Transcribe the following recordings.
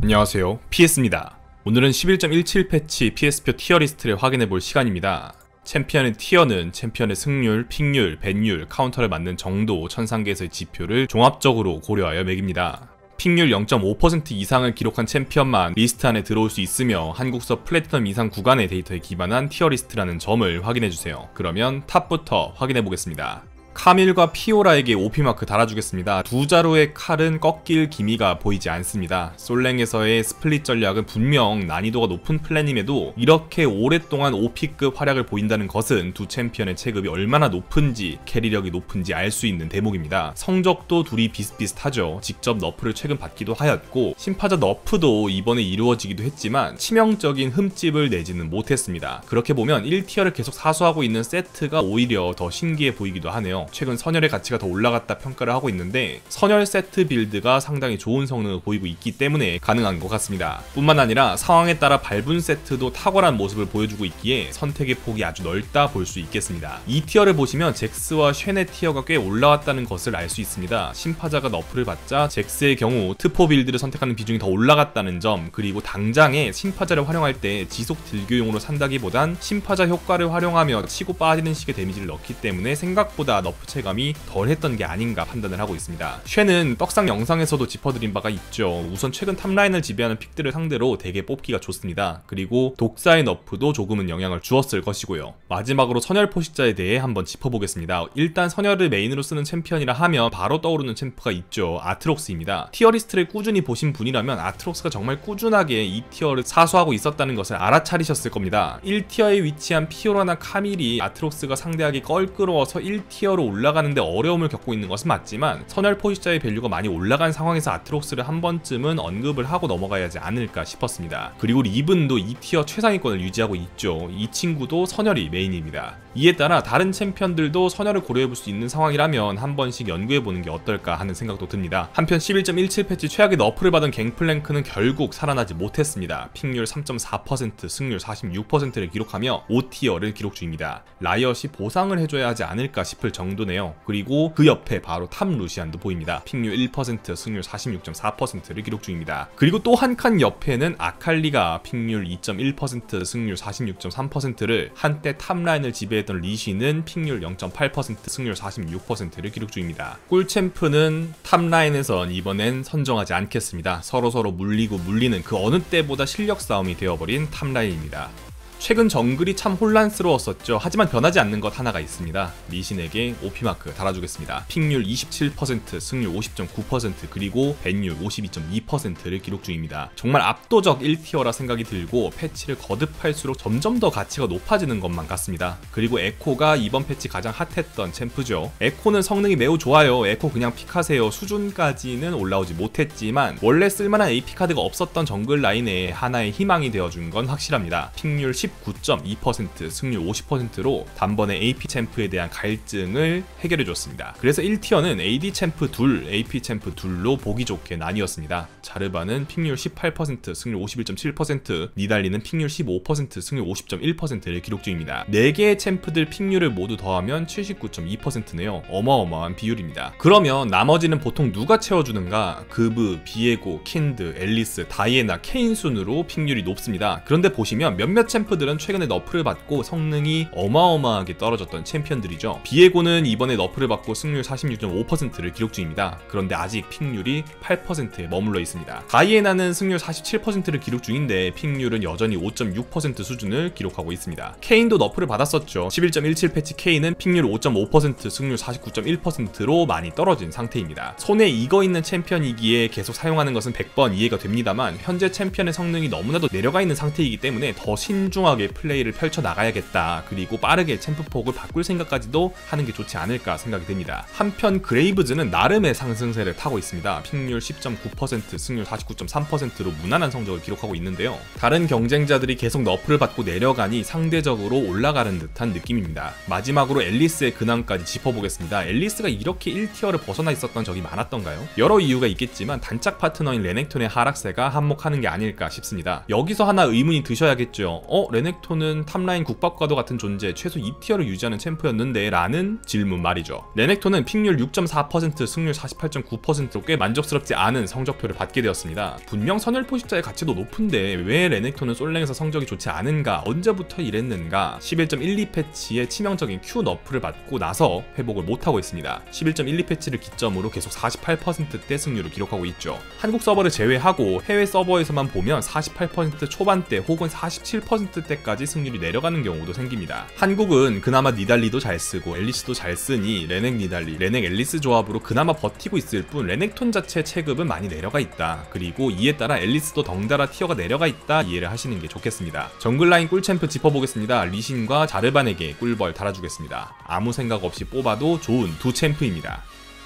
안녕하세요, PS입니다. 오늘은 11.17 패치 PS표 티어 리스트를 확인해볼 시간입니다. 챔피언의 티어는 챔피언의 승률, 픽률, 밴율, 카운터를 맞는 정도, 천상계에서의 지표를 종합적으로 고려하여 매깁니다. 픽률 0.5% 이상을 기록한 챔피언만 리스트 안에 들어올 수 있으며 한국서 플래티넘 이상 구간의 데이터에 기반한 티어 리스트라는 점을 확인해주세요. 그러면 탑부터 확인해보겠습니다. 카밀과 피오라에게 OP마크 달아주겠습니다. 두 자루의 칼은 꺾일 기미가 보이지 않습니다. 솔랭에서의 스플릿 전략은 분명 난이도가 높은 플랜임에도 이렇게 오랫동안 OP급 활약을 보인다는 것은 두 챔피언의 체급이 얼마나 높은지, 캐리력이 높은지 알 수 있는 대목입니다. 성적도 둘이 비슷비슷하죠. 직접 너프를 최근 받기도 하였고 신파자 너프도 이번에 이루어지기도 했지만 치명적인 흠집을 내지는 못했습니다. 그렇게 보면 1티어를 계속 사수하고 있는 세트가 오히려 더 신기해 보이기도 하네요. 최근 선열의 가치가 더 올라갔다 평가를 하고 있는데 선열 세트 빌드가 상당히 좋은 성능을 보이고 있기 때문에 가능한 것 같습니다. 뿐만 아니라 상황에 따라 밟은 세트도 탁월한 모습을 보여주고 있기에 선택의 폭이 아주 넓다 볼 수 있겠습니다. 이 티어를 보시면 잭스와 쉔의 티어가 꽤 올라왔다는 것을 알 수 있습니다. 신파자가 너프를 받자 잭스의 경우 트포 빌드를 선택하는 비중이 더 올라갔다는 점, 그리고 당장에 신파자를 활용할 때 지속 딜교용으로 산다기보단 신파자 효과를 활용하며 치고 빠지는 식의 데미지를 넣기 때문에 생각보다 너프 체감이 덜했던 게 아닌가 판단을 하고 있습니다. 쉐는 떡상 영상에서도 짚어드린 바가 있죠. 우선 최근 탑라인을 지배하는 픽들을 상대로 되게 뽑기가 좋습니다. 그리고 독사의 너프도 조금은 영향을 주었을 것이고요. 마지막으로 선열 포식자에 대해 한번 짚어보겠습니다. 일단 선열을 메인으로 쓰는 챔피언이라 하면 바로 떠오르는 챔프가 있죠. 아트록스입니다. 티어 리스트를 꾸준히 보신 분이라면 아트록스가 정말 꾸준하게 이 티어를 사수하고 있었다는 것을 알아차리셨을 겁니다. 1티어에 위치한 피오라나 카밀이 아트록스가 상대하기 껄끄러워서 1티어로 올라가는데 어려움을 겪고 있는 것은 맞지만 선열 포식자의 밸류가 많이 올라간 상황에서 아트록스를 한 번쯤은 언급을 하고 넘어가야 하지 않을까 싶었습니다. 그리고 리븐도 2티어 최상위권을 유지하고 있죠. 이 친구도 선열이 메인입니다. 이에 따라 다른 챔피언들도 선열을 고려해볼 수 있는 상황이라면 한 번씩 연구해보는 게 어떨까 하는 생각도 듭니다. 한편 11.17 패치 최악의 너프를 받은 갱플랭크는 결국 살아나지 못했습니다. 픽률 3.4%, 승률 46%를 기록하며 5티어를 기록 중입니다. 라이엇이 보상을 해줘야 하지 않을까 싶을 정도네요. 그리고 그 옆에 바로 탑 루시안도 보입니다. 픽률 1%, 승률 46.4%를 기록 중입니다. 그리고 또 한 칸 옆에는 아칼리가 픽률 2.1%, 승률 46.3%를 한때 탑라인을 지배했던 리시는 픽률 0.8%, 승률 46%를 기록 중입니다. 꿀챔프는 탑라인에선 이번엔 선정하지 않겠습니다. 서로서로 물리고 물리는 그 어느 때보다 실력 싸움이 되어버린 탑라인입니다. 최근 정글이 참 혼란스러웠었죠. 하지만 변하지 않는 것 하나가 있습니다. 리신에게 OP마크 달아주겠습니다. 픽률 27%, 승률 50.9%, 그리고 밴율 52.2%를 기록 중입니다. 정말 압도적 1티어라 생각이 들고 패치를 거듭할수록 점점 더 가치가 높아지는 것만 같습니다. 그리고 에코가 이번 패치 가장 핫했던 챔프죠. 에코는 성능이 매우 좋아요. 에코 그냥 픽하세요 수준까지는 올라오지 못했지만 원래 쓸만한 AP 카드가 없었던 정글 라인에 하나의 희망이 되어준 건 확실합니다. 픽률 19.2%, 승률 50%로 단번에 AP 챔프에 대한 갈증을 해결해줬습니다. 그래서 1티어는 AD 챔프 둘, AP 챔프 둘로 보기 좋게 나뉘었습니다. 자르바는 픽률 18%, 승률 51.7%, 니달리는 픽률 15%, 승률 50.1%를 기록 중입니다. 4개의 챔프들 픽률을 모두 더하면 79.2%네요. 어마어마한 비율입니다. 그러면 나머지는 보통 누가 채워주는가? 그브, 비에고, 킨드, 앨리스, 다이애나, 케인 순으로 픽률이 높습니다. 그런데 보시면 몇몇 챔프들은 최근에 너프를 받고 성능이 어마어마하게 떨어졌던 챔피언들이죠. 비에고는 이번에 너프를 받고 승률 46.5%를 기록 중입니다. 그런데 아직 픽률이 8%에 머물러 있습니다. 다이애나는 승률 47%를 기록 중인데 픽률은 여전히 5.6% 수준을 기록하고 있습니다. 케인도 너프를 받았었죠. 11.17 패치 케인은 픽률 5.5%, 승률 49.1%로 많이 떨어진 상태입니다. 손에 익어 있는 챔피언이기에 계속 사용하는 것은 100번 이해가 됩니다만 현재 챔피언의 성능이 너무나도 내려가 있는 상태이기 때문에 더 신중하게 플레이를 펼쳐나가야겠다. 그리고 빠르게 챔프폭을 바꿀 생각까지도 하는 게 좋지 않을까 생각이 듭니다. 한편 그레이브즈는 나름의 상승세를 타고 있습니다. 픽률 10.9%, 승률 49.3%로 무난한 성적을 기록하고 있는데요. 다른 경쟁자들이 계속 너프를 받고 내려가니 상대적으로 올라가는 듯한 느낌입니다. 마지막으로 앨리스의 근황까지 짚어보겠습니다. 앨리스가 이렇게 1티어를 벗어나 있었던 적이 많았던가요? 여러 이유가 있겠지만 단짝 파트너인 레넥톤의 하락세가 한몫하는 게 아닐까 싶습니다. 여기서 하나 의문이 드셔야겠죠. 레넥톤은 탑라인 국밥과도 같은 존재 최소 2티어를 유지하는 챔프였는데 라는 질문 말이죠. 레넥톤은 픽률 6.4%, 승률 48.9%로 꽤 만족스럽지 않은 성적표를 받게 되었습니다. 분명 선열 포식자의 가치도 높은데 왜 레넥톤은 솔랭에서 성적이 좋지 않은가, 언제부터 이랬는가. 11.12 패치에 치명적인 Q 너프를 받고 나서 회복을 못하고 있습니다. 11.12 패치를 기점으로 계속 48%대 승률을 기록하고 있죠. 한국 서버를 제외하고 해외 서버에서만 보면 48% 초반대 혹은 47%대까지 승률이 내려가는 경우도 생깁니다. 한국은 그나마 니달리도 잘 쓰고 앨리스도 잘 쓰니 레넥 니달리, 레넥 앨리스 조합으로 그나마 버티고 있을 뿐 레넥톤 자체 체급은 많이 내려가 있다. 그리고 이에 따라 앨리스도 덩달아 티어가 내려가 있다 이해를 하시는 게 좋겠습니다. 정글라인 꿀챔프 짚어보겠습니다. 리신과 자르반에게 꿀벌 달아주겠습니다. 아무 생각 없이 뽑아도 좋은 두 챔프입니다.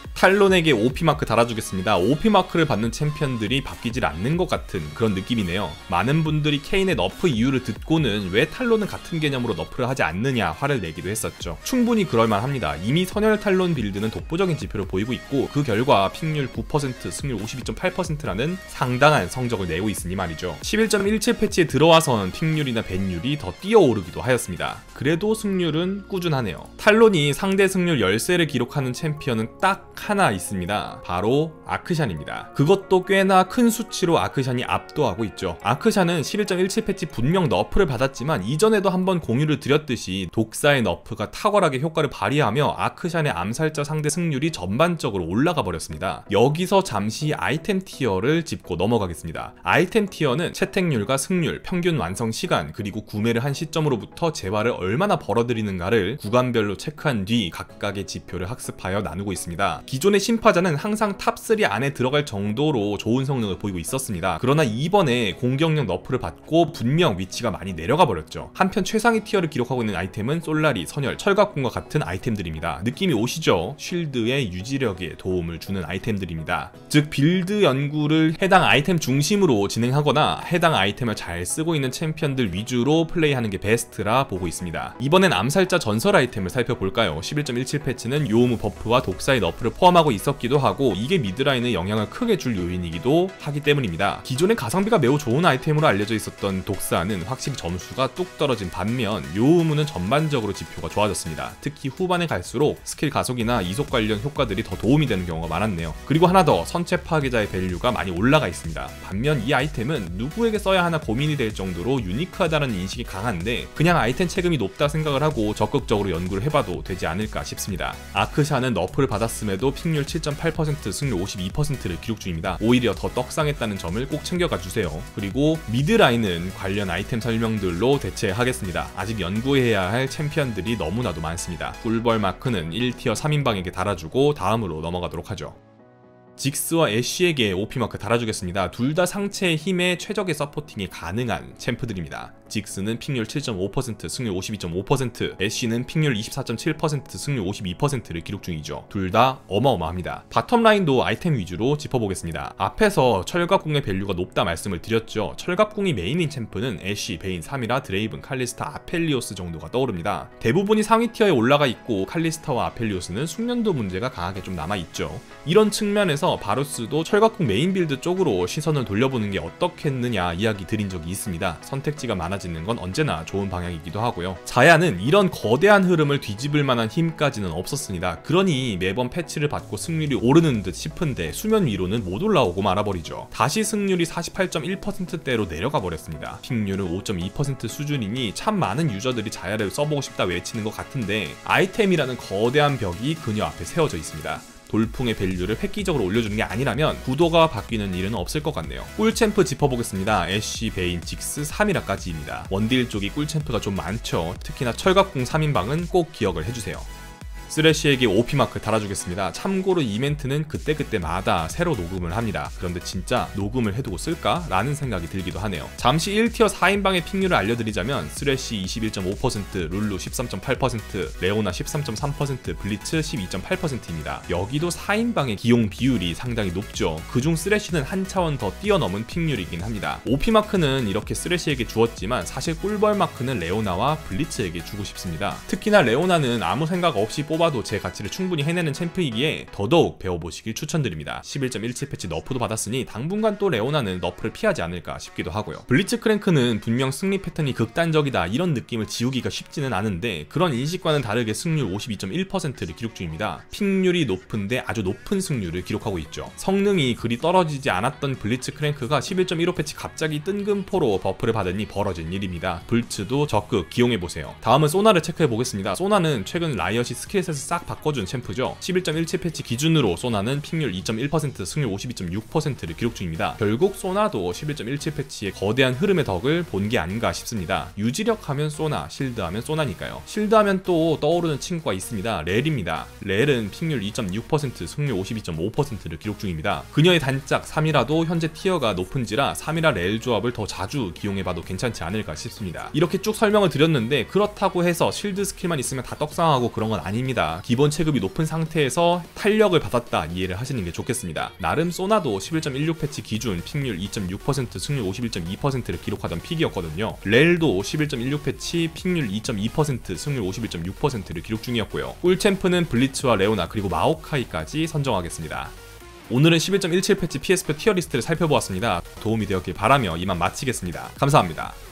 탈론에게 OP마크 달아주겠습니다. OP마크를 받는 챔피언들이 바뀌질 않는 것 같은 그런 느낌이네요. 많은 분들이 케인의 너프 이유를 듣고는 왜 탈론은 같은 개념으로 너프를 하지 않느냐 화를 내기도 했었죠. 충분히 그럴만합니다. 이미 선열 탈론 빌드는 독보적인 지표를 보이고 있고 그 결과 픽률 9%, 승률 52.8%라는 상당한 성적을 내고 있으니 말이죠. 11.17 패치에 들어와선 픽률이나 벤율이 더 뛰어오르기도 하였습니다. 그래도 승률은 꾸준하네요. 탈론이 상대 승률 10세를 기록하는 챔피언은 딱 하나 있습니다. 바로 아크샨입니다. 그것도 꽤나 큰 수치로 아크샨이 압도하고 있죠. 아크샨은 11.17 패치 분명 너프를 받았지만 이전에도 한번 공유를 드렸듯이 독사의 너프가 탁월하게 효과를 발휘하며 아크샨의 암살자 상대 승률이 전반적으로 올라가 버렸습니다. 여기서 잠시 아이템 티어를 짚고 넘어가겠습니다. 아이템 티어는 채택률과 승률, 평균 완성 시간, 그리고 구매를 한 시점으로부터 재화를 얼마나 벌어들이는가를 구간별로 체크한 뒤 각각의 지표를 학습하여 나누고 있습니다. 기존의 심파자는 항상 탑3 안에 들어갈 정도로 좋은 성능을 보이고 있었습니다. 그러나 이번에 공격력 너프를 받고 분명 위치가 많이 내려가 버렸죠. 한편 최상위 티어를 기록하고 있는 아이템은 솔라리, 선열, 철갑궁과 같은 아이템들입니다. 느낌이 오시죠? 쉴드의 유지력에 도움을 주는 아이템들입니다. 즉 빌드 연구를 해당 아이템 중심으로 진행하거나 해당 아이템을 잘 쓰고 있는 챔피언들 위주로 플레이하는 게 베스트라 보고 있습니다. 이번엔 암살자 전설 아이템을 살펴볼까요? 11.17 패치는 요우무 버프와 독사의 너프를 포함하고 있었기도 하고 이게 미드라인에 영향을 크게 줄 요인이기도 하기 때문입니다. 기존에 가성비가 매우 좋은 아이템으로 알려져 있었던 독사는 확실히 점수가 뚝 떨어진 반면 요우무는 전반적으로 지표가 좋아졌습니다. 특히 후반에 갈수록 스킬 가속이나 이속 관련 효과들이 더 도움이 되는 경우가 많았네요. 그리고 하나 더, 선체 파괴자의 밸류가 많이 올라가 있습니다. 반면 이 아이템은 누구에게 써야 하나 고민이 될 정도로 유니크하다는 인식이 강한데 그냥 아이템 체급이 높다 생각을 하고 적극적으로 연구를 해봐도 되지 않을까 싶습니다. 아크샤는 너프를 받았음에도 픽률 7.8%, 승률 52%를 기록 중입니다. 오히려 더 떡상했다는 점을 꼭 챙겨가 주세요. 그리고 미드라인은 관련 아이템 설명들로 대체하겠습니다. 아직 연구해야 할 챔피언들이 너무나도 많습니다. 꿀벌 마크는 1티어 3인방에게 달아주고 다음으로 넘어가도록 하죠. 직스와 애쉬에게 OP마크 달아주겠습니다. 둘 다 상체의 힘에 최적의 서포팅이 가능한 챔프들입니다. 직스는 픽률 7.5%, 승률 52.5%, 애쉬는 픽률 24.7%, 승률 52%를 기록 중이죠. 둘 다 어마어마합니다. 바텀라인도 아이템 위주로 짚어보겠습니다. 앞에서 철갑궁의 밸류가 높다 말씀을 드렸죠. 철갑궁이 메인인 챔프는 애쉬, 베인, 사미라, 드레이븐, 칼리스타, 아펠리오스 정도가 떠오릅니다. 대부분이 상위 티어에 올라가 있고 칼리스타와 아펠리오스는 숙련도 문제가 강하게 좀 남아있죠. 이런 측면에서 바루스도 철갑궁 메인 빌드 쪽으로 시선을 돌려보는 게 어떻겠느냐 이야기 드린 적이 있습니다. 선택지가 많아지는 건 언제나 좋은 방향이기도 하고요. 자야는 이런 거대한 흐름을 뒤집을 만한 힘까지는 없었습니다. 그러니 매번 패치를 받고 승률이 오르는 듯 싶은데 수면 위로는 못 올라오고 말아버리죠. 다시 승률이 48.1%대로 내려가 버렸습니다. 픽률은 5.2% 수준이니 참 많은 유저들이 자야를 써보고 싶다 외치는 것 같은데 아이템이라는 거대한 벽이 그녀 앞에 세워져 있습니다. 돌풍의 밸류를 획기적으로 올려주는 게 아니라면 구도가 바뀌는 일은 없을 것 같네요. 꿀챔프 짚어보겠습니다. 애쉬, 베인, 직스, 사미라까지입니다. 원딜 쪽이 꿀챔프가 좀 많죠. 특히나 철갑궁 3인방은 꼭 기억을 해주세요. 쓰레쉬에게 OP마크 달아주겠습니다. 참고로 이 멘트는 그때그때마다 새로 녹음을 합니다. 그런데 진짜 녹음을 해두고 쓸까? 라는 생각이 들기도 하네요. 잠시 1티어 4인방의 픽률을 알려드리자면 쓰레쉬 21.5%, 룰루 13.8%, 레오나 13.3%, 블리츠 12.8%입니다. 여기도 4인방의 기용 비율이 상당히 높죠. 그중 쓰레쉬는 한 차원 더 뛰어넘은 픽률이긴 합니다. OP마크는 이렇게 쓰레쉬에게 주었지만 사실 꿀벌마크는 레오나와 블리츠에게 주고 싶습니다. 특히나 레오나는 아무 생각 없이 뽑아도 제 가치를 충분히 해내는 챔프이기에 더더욱 배워보시길 추천드립니다. 11.17 패치 너프도 받았으니 당분간 또 레오나는 너프를 피하지 않을까 싶기도 하고요. 블리츠크랭크는 분명 승리 패턴이 극단적이다 이런 느낌을 지우기가 쉽지는 않은데 그런 인식과는 다르게 승률 52.1%를 기록 중입니다. 픽률이 높은데 아주 높은 승률을 기록하고 있죠. 성능이 그리 떨어지지 않았던 블리츠크랭크가 11.15 패치 갑자기 뜬금포로 버프를 받으니 벌어진 일입니다. 불츠도 적극 기용해보세요. 다음은 소나를 체크해보겠습니다. 소나는 최근 라이엇이 스킬셋을 싹 바꿔준 챔프죠. 11.17 패치 기준으로 소나는 픽률 2.1%, 승률 52.6%를 기록 중입니다. 결국 소나도 11.17 패치의 거대한 흐름의 덕을 본 게 아닌가 싶습니다. 유지력 하면 소나, 실드 하면 소나니까요. 실드 하면 또 떠오르는 친구가 있습니다. 렐입니다. 렐은 픽률 2.6%, 승률 52.5%를 기록 중입니다. 그녀의 단짝 3이라도 현재 티어가 높은지라 3이라 렐 조합을 더 자주 기용해봐도 괜찮지 않을까 싶습니다. 이렇게 쭉 설명을 드렸는데 그렇다고 해서 실드 스킬만 있으면 다 떡상하고 그런 건 아닙니다. 기본 체급이 높은 상태에서 탄력을 받았다 이해를 하시는 게 좋겠습니다. 나름 소나도 11.16 패치 기준 픽률 2.6%, 승률 51.2%를 기록하던 픽이었거든요. 렐도 11.16 패치 픽률 2.2%, 승률 51.6%를 기록 중이었고요. 꿀챔프는 블리츠와 레오나 그리고 마오카이까지 선정하겠습니다. 오늘은 11.17 패치 PS표 티어리스트를 살펴보았습니다. 도움이 되었길 바라며 이만 마치겠습니다. 감사합니다.